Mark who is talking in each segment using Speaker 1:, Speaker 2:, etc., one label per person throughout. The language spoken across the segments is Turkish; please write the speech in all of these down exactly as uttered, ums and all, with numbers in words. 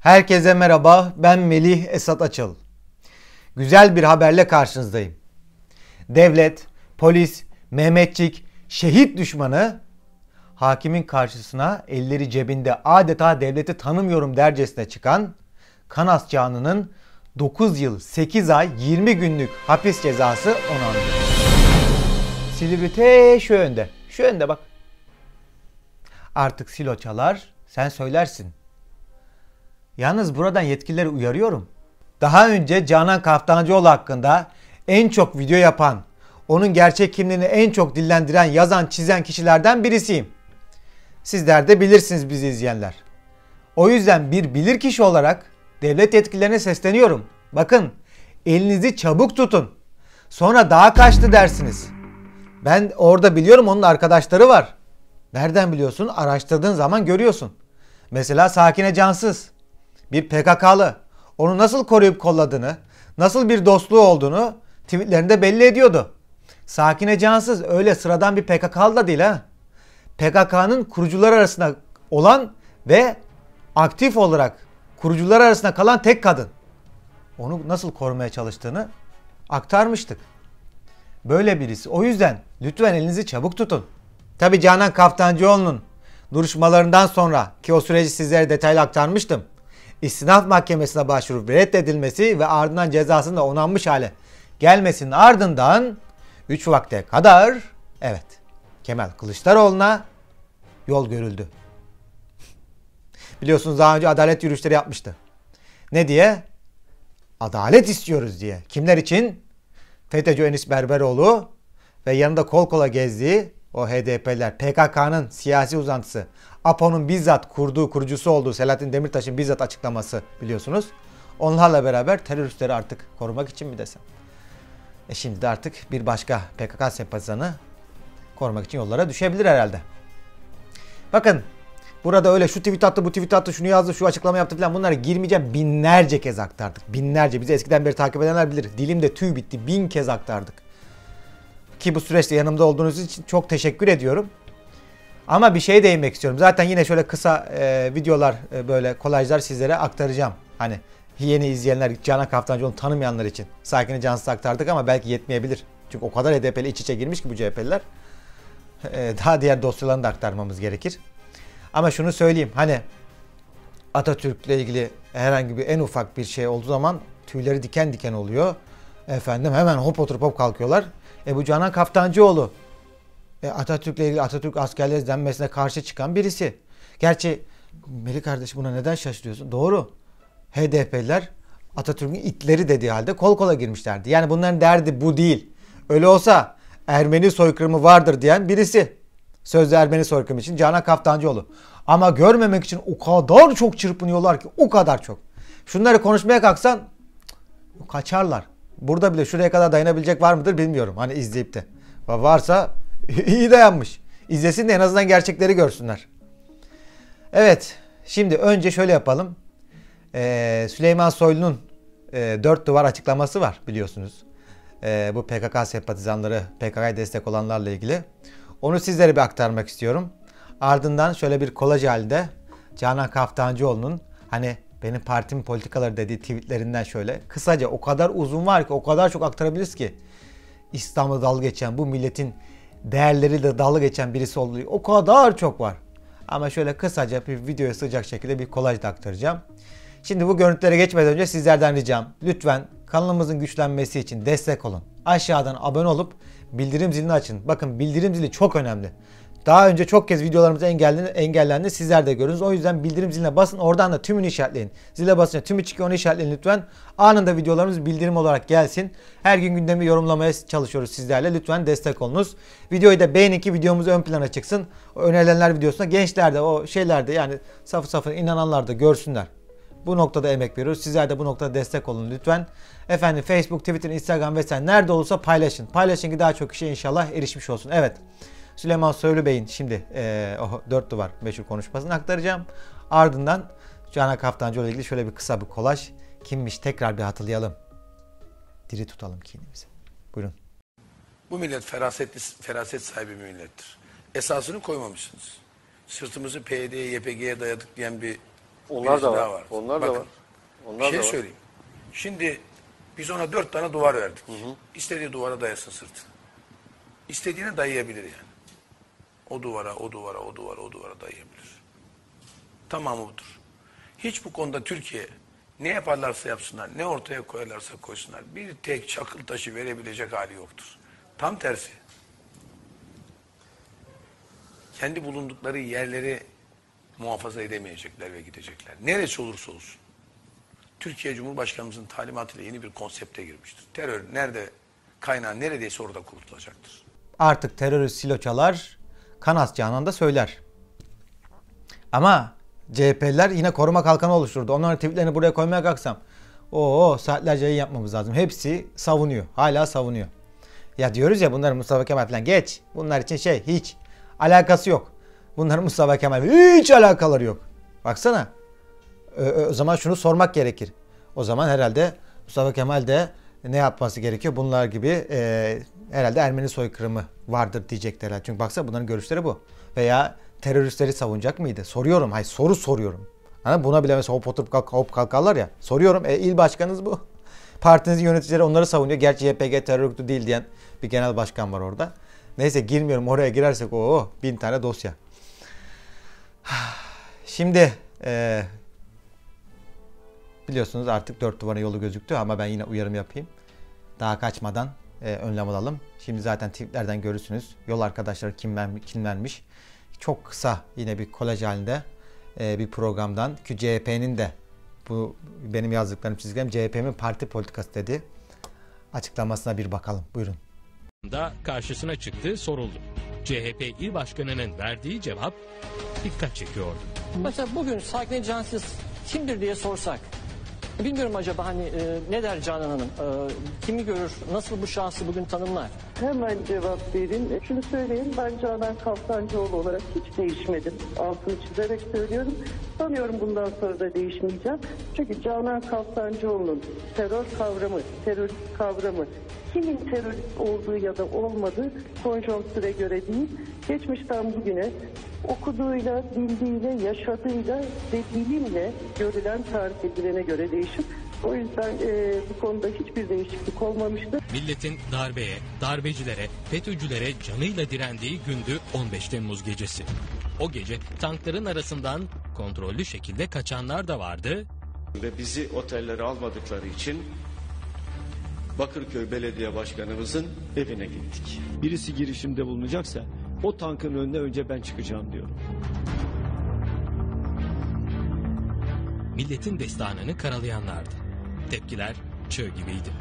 Speaker 1: Herkese merhaba, ben Melih Esat Açıl. Güzel bir haberle karşınızdayım. Devlet, polis, Mehmetçik, şehit düşmanı hakimin karşısına elleri cebinde adeta devleti tanımıyorum dercesine çıkan Kanas Canı'nın dokuz yıl sekiz ay yirmi günlük hapis cezası onandı. Silivri te şu önde, şu önde bak. Artık silo çalar, sen söylersin. Yalnız buradan yetkilileri uyarıyorum. Daha önce Canan Kaftancıoğlu hakkında en çok video yapan, onun gerçek kimliğini en çok dillendiren, yazan, çizen kişilerden birisiyim. Sizler de bilirsiniz bizi izleyenler. O yüzden bir bilirkişi olarak devlet yetkililerine sesleniyorum. Bakın, elinizi çabuk tutun. Sonra daha kaçtı dersiniz. Ben orada biliyorum, onun arkadaşları var. Nereden biliyorsun? Araştırdığın zaman görüyorsun. Mesela Sakine Cansız. Bir P K K'lı. Onu nasıl koruyup kolladığını, nasıl bir dostluğu olduğunu tweetlerinde belli ediyordu. Sakine Cansız öyle sıradan bir P K K'lı da değil ha. P K K'nın kurucular arasında olan ve aktif olarak kurucular arasında kalan tek kadın. Onu nasıl korumaya çalıştığını aktarmıştık. Böyle birisi. O yüzden lütfen elinizi çabuk tutun. Tabi Canan Kaftancıoğlu'nun duruşmalarından sonra ki o süreci sizlere detaylı aktarmıştım. İstinaf Mahkemesi'ne başvurup reddedilmesi ve ardından cezasının da onanmış hale gelmesinin ardından üç vakte kadar evet Kemal Kılıçdaroğlu'na yol görüldü. Biliyorsunuz daha önce adalet yürüyüşleri yapmıştı. Ne diye? Adalet istiyoruz diye. Kimler için? FETÖ'cü Enis Berberoğlu ve yanında kol kola gezdiği o H D P'ler, P K K'nın siyasi uzantısı, A P O'nun bizzat kurduğu, kurucusu olduğu Selahattin Demirtaş'ın bizzat açıklaması biliyorsunuz. Onlarla beraber teröristleri artık korumak için mi desem? E şimdi de artık bir başka P K K sempatizanı korumak için yollara düşebilir herhalde. Bakın burada öyle şu tweet attı, bu tweet attı, şunu yazdı, şu açıklama yaptı falan, bunlara girmeyeceğim. Binlerce kez aktardık. Binlerce. Bizi eskiden beri takip edenler bilir. Dilimde tüy bitti. Bin kez aktardık. Ki bu süreçte yanımda olduğunuz için çok teşekkür ediyorum. Ama bir şeye değinmek istiyorum. Zaten yine şöyle kısa e, videolar, e, böyle kolajlar sizlere aktaracağım. Hani yeni izleyenler, Canan Kaftancıoğlu'nu tanımayanlar için. Sakine Cansız aktardık ama belki yetmeyebilir. Çünkü o kadar H D P'li iç içe girmiş ki bu C H P'liler. E, daha diğer dosyalarını da aktarmamız gerekir. Ama şunu söyleyeyim. Hani Atatürk'le ilgili herhangi bir en ufak bir şey olduğu zaman tüyleri diken diken oluyor. Efendim hemen hop oturup hop kalkıyorlar. E bu Canan Kaftancıoğlu e Atatürk'le ilgili Atatürk askerleri denmesine karşı çıkan birisi. Gerçi Melih kardeş buna neden şaşırıyorsun? Doğru. H D P'liler Atatürk'ün itleri dediği halde kol kola girmişlerdi. Yani bunların derdi bu değil. Öyle olsa Ermeni soykırımı vardır diyen birisi. Sözde Ermeni soykırımı için Canan Kaftancıoğlu. Ama görmemek için o kadar çok çırpınıyorlar ki, o kadar çok. Şunları konuşmaya kalksan kaçarlar. Burada bile şuraya kadar dayanabilecek var mıdır bilmiyorum. Hani izleyip de. Varsa iyi dayanmış. İzlesin de en azından gerçekleri görsünler. Evet. Şimdi önce şöyle yapalım. Ee, Süleyman Soylu'nun e, dört duvar açıklaması var biliyorsunuz. E, bu P K K sempatizanları, P K K'ya destek olanlarla ilgili. Onu sizlere bir aktarmak istiyorum. Ardından şöyle bir kolaj halinde Canan Kaftancıoğlu'nun hani benim partimin politikaları dediği tweetlerinden şöyle kısaca, o kadar uzun var ki, o kadar çok aktarabiliriz ki, İslam'la dalga geçen, bu milletin değerleriyle dalga geçen birisi olduğu o kadar çok var. Ama şöyle kısaca bir videoya sığacak şekilde bir kolaj da aktaracağım. Şimdi bu görüntülere geçmeden önce sizlerden ricam, lütfen kanalımızın güçlenmesi için destek olun. Aşağıdan abone olup bildirim zilini açın. Bakın bildirim zili çok önemli. Daha önce çok kez videolarımız engellendi, engellendi. Sizler de görüyorsunuz. O yüzden bildirim ziline basın. Oradan da tümünü işaretleyin. Zile basınca tümü çıkıyor, onu işaretleyin lütfen. Anında videolarımız bildirim olarak gelsin. Her gün gündemi yorumlamaya çalışıyoruz sizlerle. Lütfen destek olunuz. Videoyu da beğenin ki videomuz ön plana çıksın. O önerilenler videosunda gençler de, o şeyler de, yani safı safı inananlar da görsünler. Bu noktada emek veriyoruz. Sizler de bu noktada destek olun lütfen. Efendim Facebook, Twitter, Instagram vesaire nerede olursa paylaşın. Paylaşın ki daha çok kişiye inşallah erişmiş olsun. Evet. Süleyman Soylu Bey'in şimdi e, o dört duvar meşhur konuşmasını aktaracağım. Ardından Canan Kaftancıoğlu ile ilgili şöyle bir kısa bir kolaj. Kimmiş tekrar bir hatırlayalım. Diri tutalım kinimizi. Buyurun.
Speaker 2: Bu millet ferasetli, feraset sahibi bir millettir. Esasını koymamışsınız. Sırtımızı P Y D'ye, Y P G'ye dayadık diyen bir
Speaker 3: Onlar
Speaker 2: birisi
Speaker 3: da var.
Speaker 2: daha var.
Speaker 3: Onlar
Speaker 2: Bakın,
Speaker 3: da var. Onlar
Speaker 2: bir şey
Speaker 3: da var.
Speaker 2: söyleyeyim. Şimdi biz ona dört tane duvar verdik. Hı hı. İstediği duvara dayasın sırtını. İstediğine dayayabilir yani. O duvara, o duvara, o duvara, o duvara dayayabilir. Tamamı budur. Hiç bu konuda Türkiye ne yaparlarsa yapsınlar, ne ortaya koyarlarsa koysunlar, bir tek çakıl taşı verebilecek hali yoktur. Tam tersi. Kendi bulundukları yerleri muhafaza edemeyecekler ve gidecekler. Neresi olursa olsun. Türkiye Cumhurbaşkanımızın talimatıyla yeni bir konsepte girmiştir. Terör nerede, kaynağı neredeyse orada kurtulacaktır.
Speaker 1: Artık terörist siloçalar Kanas Canan'da söyler. Ama C H P'liler yine koruma kalkanı oluşturdu. Onların tweetlerini buraya koymaya kalksam o saatlerce yayın yapmamız lazım. Hepsi savunuyor. Hala savunuyor. Ya diyoruz ya bunların Mustafa Kemal falan geç. Bunlar için şey hiç alakası yok. Bunların Mustafa Kemal hiç alakaları yok. Baksana. O zaman şunu sormak gerekir. O zaman herhalde Mustafa Kemal de ne yapması gerekiyor? Bunlar gibi e, herhalde Ermeni soykırımı vardır diyecekler. Çünkü baksana bunların görüşleri bu. Veya teröristleri savunacak mıydı? Soruyorum. Hayır soru soruyorum. Hani buna bile mesela hop oturup kalk, hop kalkarlar ya. Soruyorum. E, il başkanınız bu. Partinizin yöneticileri onları savunuyor. Gerçi Y P G terör örgütü değil diyen bir genel başkan var orada. Neyse girmiyorum. Oraya girersek o bin tane dosya. Şimdi e, biliyorsunuz artık dört duvarın yolu gözüktü ama ben yine uyarım yapayım. Daha kaçmadan e, önlem alalım. Şimdi zaten tweetlerden görürsünüz. Yol arkadaşları kim vermiş, kim vermiş. Çok kısa yine bir kolaj halinde e, bir programdan ki C H P'nin de bu benim yazdıklarım çizgilerim C H P'nin parti politikası dedi. Açıklamasına bir bakalım. Buyurun.
Speaker 4: Da karşısına çıktı, soruldu. C H P İl Başkanı'nın verdiği cevap dikkat çekiyordu.
Speaker 5: Mesela bugün Sakin Cansız kimdir diye sorsak, bilmiyorum acaba hani e, ne der Canan Hanım, e, kimi görür, nasıl bu şahsı bugün tanımlar?
Speaker 6: Hemen cevap vereyim. Şunu söyleyeyim, ben Canan Kaftancıoğlu olarak hiç değişmedim. Altını çizerek söylüyorum. Sanıyorum bundan sonra da değişmeyeceğim. Çünkü Canan Kaftancıoğlu'nun terör kavramı, terörist kavramı, kimin terörist olduğu ya da olmadığı konjonktüre göre değil, geçmişten bugüne okuduğuyla, bildiğiyle, yaşadığıyla ve bilimle görülen, tarif edilene göre değişir. O yüzden e, bu konuda hiçbir değişiklik olmamıştır.
Speaker 4: Milletin darbeye, darbecilere, FETÖ'cülere canıyla direndiği gündü on beş Temmuz gecesi. O gece tankların arasından kontrollü şekilde kaçanlar da vardı.
Speaker 7: Ve bizi otellere almadıkları için Bakırköy Belediye Başkanımızın evine gittik.
Speaker 8: Birisi girişimde bulunacaksa o tankın önüne önce ben çıkacağım diyorum.
Speaker 4: Milletin destanını karalayanlardı. Tepkiler çığ gibiydi.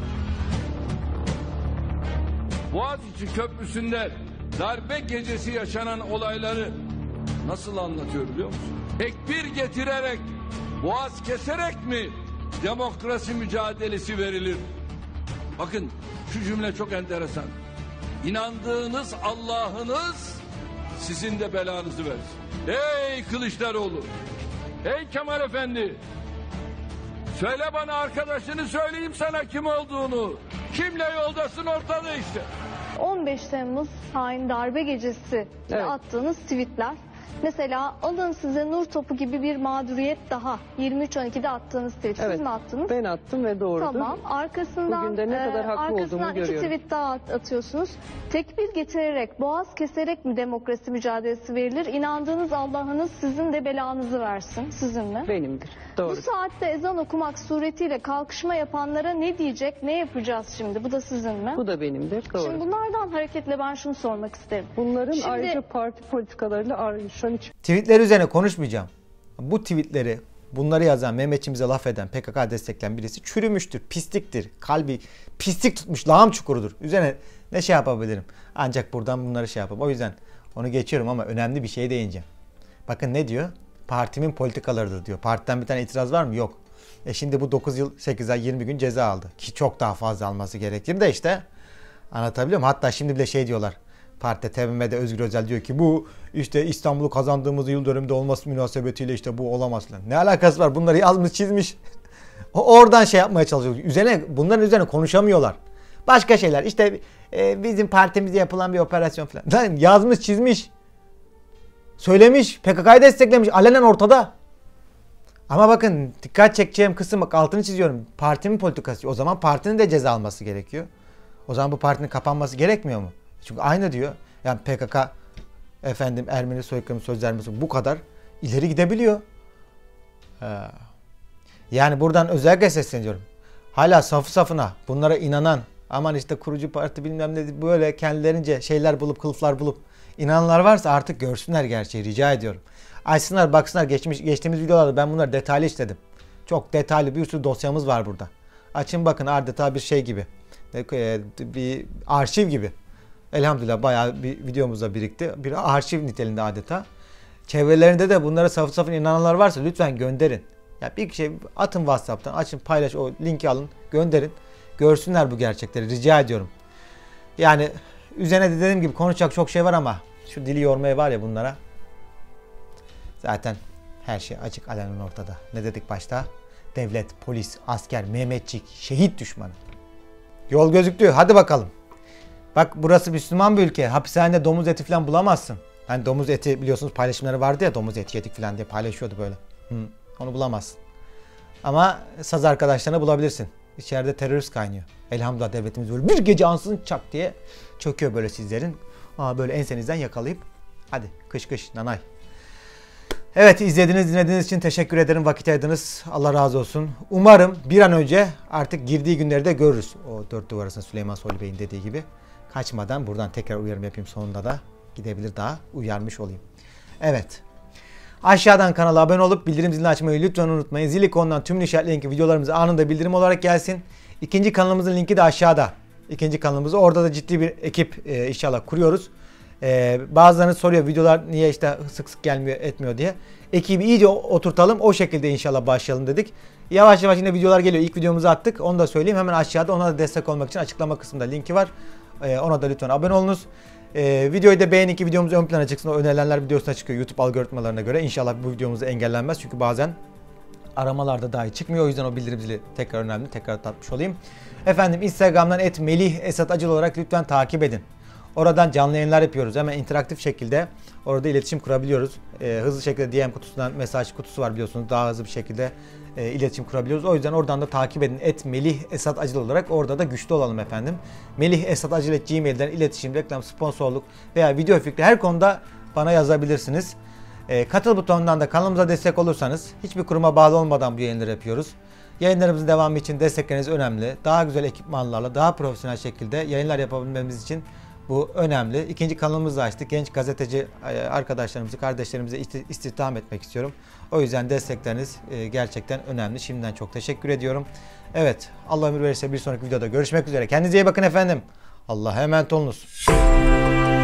Speaker 9: Boğaziçi Köprüsü'nde darbe gecesi yaşanan olayları nasıl anlatıyor biliyor musun? Tekbir getirerek, boğaz keserek mi demokrasi mücadelesi verilir? Bakın şu cümle çok enteresan. İnandığınız Allah'ınız sizin de belanızı versin. Ey Kılıçdaroğlu, ey Kemal Efendi, söyle bana arkadaşını, söyleyeyim sana kim olduğunu. Kimle yoldasın ortada işte.
Speaker 10: on beş Temmuz hain darbe gecesi
Speaker 5: Evet.
Speaker 10: attığınız tweetler. Mesela alın size nur topu gibi bir mağduriyet daha. yirmi üç on ikide attığınız tweet.
Speaker 5: Evet,
Speaker 10: Siz mi attınız?
Speaker 5: ben attım ve doğrudur.
Speaker 10: Tamam. Arkasından,
Speaker 5: Bugün de ne kadar haklı
Speaker 10: arkasından
Speaker 5: olduğumu
Speaker 10: iki
Speaker 5: görüyorum.
Speaker 10: tweet daha at- atıyorsunuz. Tekbir getirerek, boğaz keserek mi demokrasi mücadelesi verilir? İnandığınız Allah'ınız sizin de belanızı versin. Sizin mi?
Speaker 5: Benimdir.
Speaker 10: Bu
Speaker 5: Doğru.
Speaker 10: saatte ezan okumak suretiyle kalkışma yapanlara ne diyecek, ne yapacağız şimdi? Bu da sizin mi?
Speaker 5: Bu da benimdir. Doğru.
Speaker 10: Şimdi bunlardan hareketle ben şunu sormak isterim.
Speaker 5: Bunların
Speaker 10: Şimdi-
Speaker 5: ayrıca parti politikalarıyla ayrışan hiç
Speaker 1: Tweetler üzerine konuşmayacağım. Bu tweetleri bunları yazan, Mehmetçimize laf eden, P K K destekleyen birisi çürümüştür, pisliktir. Kalbi pislik tutmuş, lağım çukurudur. Üzerine ne şey yapabilirim? Ancak buradan bunları şey yapayım. O yüzden onu geçiyorum ama önemli bir şeye değineceğim. Bakın ne diyor? Partimin politikalarıdır diyor. Partiden bir tane itiraz var mı? Yok. E şimdi bu dokuz yıl sekiz ay yirmi gün ceza aldı. Ki çok daha fazla alması gerekir de işte. Anlatabiliyor muyum? Hatta şimdi bile şey diyorlar. Partide T B M M'de Özgür Özel diyor ki bu işte İstanbul'u kazandığımız yıl dönümünde olması münasebetiyle işte bu olamaz falan. Ne alakası var? Bunları yazmış çizmiş. Oradan şey yapmaya çalışıyor. Üzerine, bunların üzerine konuşamıyorlar. Başka şeyler işte e, bizim partimizde yapılan bir operasyon falan. Lan yazmış çizmiş. Söylemiş. P K K'yı desteklemiş. Alenen ortada. Ama bakın dikkat çekeceğim kısım, bak altını çiziyorum. Partinin politikası. O zaman partinin de ceza alması gerekiyor. O zaman bu partinin kapanması gerekmiyor mu? Çünkü aynı diyor. Yani P K K efendim Ermeni soykırımı sözleşmesi bu kadar ileri gidebiliyor. Ha. Yani buradan özellikle sesleniyorum. Hala safı safına bunlara inanan, aman işte kurucu parti bilmem ne böyle kendilerince şeyler bulup kılıflar bulup inananlar varsa artık görsünler gerçeği, rica ediyorum. Açsınlar baksınlar, geçmiş, geçtiğimiz videolarda ben bunları detaylı işledim. Çok detaylı bir sürü dosyamız var burada. Açın bakın, adeta bir şey gibi. Bir arşiv gibi. Elhamdülillah bayağı bir videomuzda birikti. Bir arşiv niteliğinde adeta. Çevrelerinde de bunlara safı safına inananlar varsa lütfen gönderin. Ya bir şey atın WhatsApp'tan, açın, paylaş, o linki alın, gönderin. Görsünler bu gerçekleri, rica ediyorum. Yani üzerine de dediğim gibi konuşacak çok şey var ama şu dili yormaya var ya bunlara. Zaten her şey açık alenen ortada. Ne dedik başta? Devlet, polis, asker, Mehmetçik, şehit düşmanı. Yol gözüktü. Hadi bakalım. Bak burası Müslüman bir ülke. Hapishanede domuz eti falan bulamazsın. Hani domuz eti biliyorsunuz paylaşımları vardı ya, domuz eti yedik falan diye paylaşıyordu böyle. Hı, onu bulamazsın. Ama saz arkadaşlarını bulabilirsin. İçeride terörist kaynıyor. Elhamdülillah devletimiz böyle bir gece ansızın çak diye çöküyor böyle sizlerin. Aa, böyle ensenizden yakalayıp hadi kış kış nanay. Evet, izlediğiniz dinlediğiniz için teşekkür ederim. Vakit ayırdınız. Allah razı olsun. Umarım bir an önce artık girdiği günleri de görürüz. O dört duvar arasında Süleyman Soylu Bey'in dediği gibi. Kaçmadan buradan tekrar uyarım yapayım, sonunda da gidebilir, daha uyarmış olayım. Evet. Aşağıdan kanala abone olup bildirim zilini açmayı lütfen unutmayın. Zil ikonundan tüm işaretleyin ki videolarımız anında bildirim olarak gelsin. İkinci kanalımızın linki de aşağıda. İkinci kanalımızı, orada da ciddi bir ekip e, inşallah kuruyoruz. Ee, bazılarınız soruyor videolar niye işte sık sık gelmiyor etmiyor diye. Ekibi iyice oturtalım, o şekilde inşallah başlayalım dedik. Yavaş yavaş yine videolar geliyor. İlk videomuzu attık, onu da söyleyeyim. Hemen aşağıda ona da destek olmak için açıklama kısmında linki var. Ee, ona da lütfen abone olunuz. Ee, videoyu da beğenin ki videomuz ön plana çıksın. O önerilenler videosuna çıkıyor YouTube algoritmalarına göre. İnşallah bu videomuz engellenmez. Çünkü bazen aramalarda dahi çıkmıyor. O yüzden o bildirim zili tekrar önemli. Tekrar tatmış olayım. Efendim Instagram'dan et melih esat acil olarak lütfen takip edin. Oradan canlı yayınlar yapıyoruz. Hemen interaktif şekilde orada iletişim kurabiliyoruz. Ee, hızlı şekilde D M kutusundan mesaj kutusu var biliyorsunuz. Daha hızlı bir şekilde e, iletişim kurabiliyoruz. O yüzden oradan da takip edin. Et melih esat acil olarak orada da güçlü olalım efendim. melih esat acil et gmail'den iletişim, reklam, sponsorluk veya video fikri her konuda bana yazabilirsiniz. E, katıl butonundan da kanalımıza destek olursanız, hiçbir kuruma bağlı olmadan bu yayınları yapıyoruz. Yayınlarımızın devamı için destekleriniz önemli. Daha güzel ekipmanlarla, daha profesyonel şekilde yayınlar yapabilmemiz için bu önemli. İkinci kanalımızı açtık. Genç gazeteci arkadaşlarımızı, kardeşlerimizi istihdam etmek istiyorum. O yüzden destekleriniz gerçekten önemli. Şimdiden çok teşekkür ediyorum. Evet, Allah ömür verirse bir sonraki videoda görüşmek üzere. Kendinize iyi bakın efendim. Allah'a emanet olunuz.